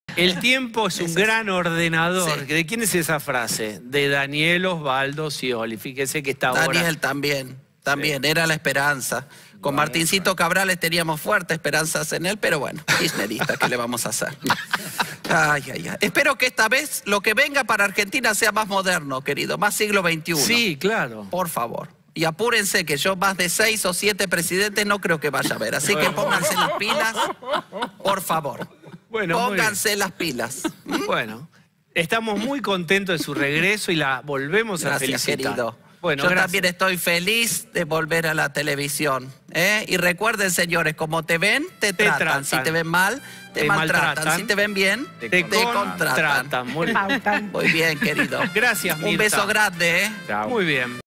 El tiempo es un gran ordenador. Sí. ¿De quién es esa frase? De Daniel Osvaldo Scioli. Fíjese que está ahora... Daniel también, sí. Era la esperanza. Con Martincito Cabrales teníamos fuertes esperanzas en él, pero bueno, kirchnerista, ¿qué le vamos a hacer? Ay, ay, ay. Espero que esta vez lo que venga para Argentina sea más moderno, querido, más siglo XXI. Sí, claro. Por favor. Y apúrense que yo más de 6 o 7 presidentes no creo que vaya a ver. Así que pónganse las pilas, por favor. Bueno, pónganse las pilas. Bueno, estamos muy contentos de su regreso y la volvemos a felicitar. Querido. Bueno, yo también estoy feliz de volver a la televisión. Y recuerden, señores, como te ven, te tratan. Si te ven mal, te maltratan. Si te ven bien, te contratan. Muy bien, querido. Gracias, Mirta. Un beso grande. Chao. Muy bien.